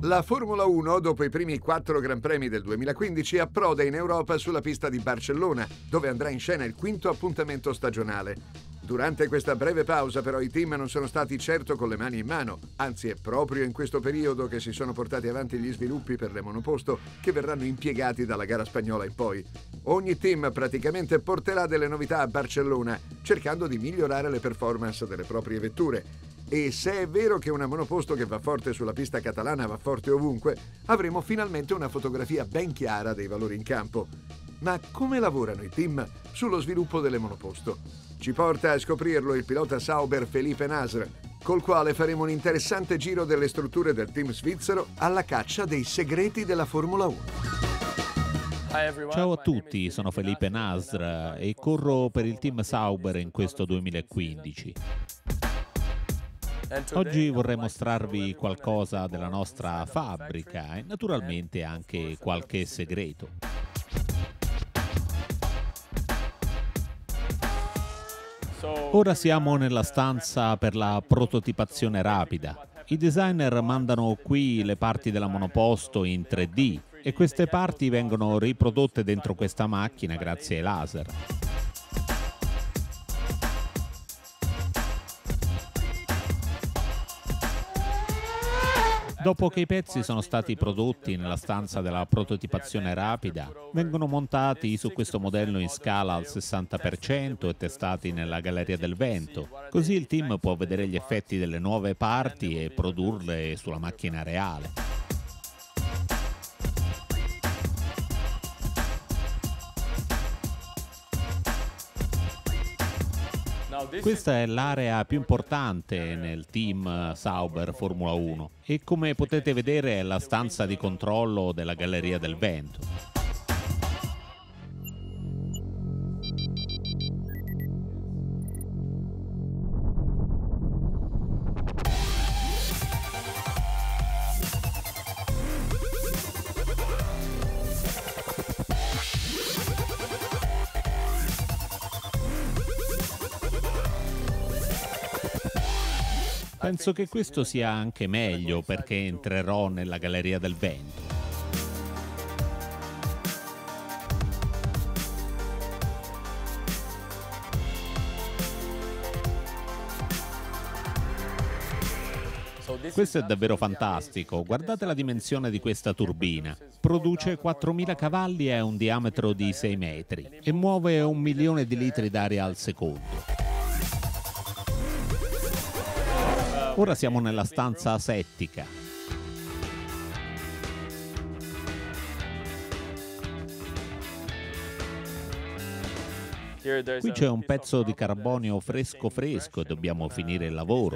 La Formula 1, dopo i primi 4 Gran Premi del 2015, approda in Europa sulla pista di Barcellona, dove andrà in scena il quinto appuntamento stagionale. Durante questa breve pausa, però, i team non sono stati certo con le mani in mano, anzi è proprio in questo periodo che si sono portati avanti gli sviluppi per le monoposto che verranno impiegati dalla gara spagnola in poi. Ogni team praticamente porterà delle novità a Barcellona, cercando di migliorare le performance delle proprie vetture. E se è vero che una monoposto che va forte sulla pista catalana va forte ovunque, avremo finalmente una fotografia ben chiara dei valori in campo. Ma come lavorano i team sullo sviluppo delle monoposto? Ci porta a scoprirlo il pilota Sauber Felipe Nasr, col quale faremo un interessante giro delle strutture del team svizzero alla caccia dei segreti della Formula 1. Ciao a tutti, sono Felipe Nasr e corro per il team Sauber in questo 2015. Oggi vorrei mostrarvi qualcosa della nostra fabbrica e naturalmente anche qualche segreto. Ora siamo nella stanza per la prototipazione rapida. I designer mandano qui le parti della monoposto in 3D e queste parti vengono riprodotte dentro questa macchina grazie ai laser. Dopo che i pezzi sono stati prodotti nella stanza della prototipazione rapida, vengono montati su questo modello in scala al 60% e testati nella Galleria del Vento. Così il team può vedere gli effetti delle nuove parti e produrle sulla macchina reale. Questa è l'area più importante nel team Sauber Formula 1 e come potete vedere è la stanza di controllo della Galleria del Vento. Penso che questo sia anche meglio perché entrerò nella Galleria del Vento. Questo è davvero fantastico, guardate la dimensione di questa turbina. Produce 4.000 cavalli e ha un diametro di 6 metri e muove 1 milione di litri d'aria al secondo. Ora siamo nella stanza asettica. Qui c'è un pezzo di carbonio fresco e dobbiamo finire il lavoro.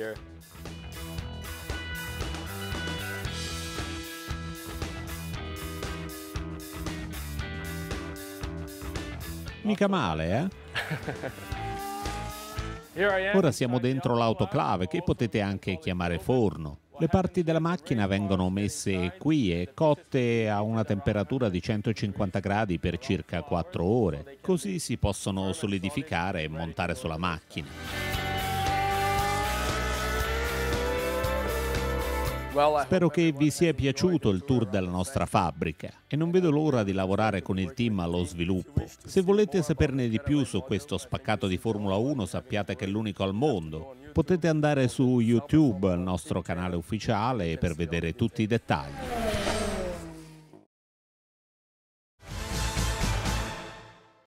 Mica male, eh? Ora siamo dentro l'autoclave, che potete anche chiamare forno. Le parti della macchina vengono messe qui e cotte a una temperatura di 150 gradi per circa 4 ore. Così si possono solidificare e montare sulla macchina. Spero che vi sia piaciuto il tour della nostra fabbrica e non vedo l'ora di lavorare con il team allo sviluppo. Se volete saperne di più su questo spaccato di Formula 1, sappiate che è l'unico al mondo. Potete andare su YouTube, il nostro canale ufficiale, per vedere tutti i dettagli.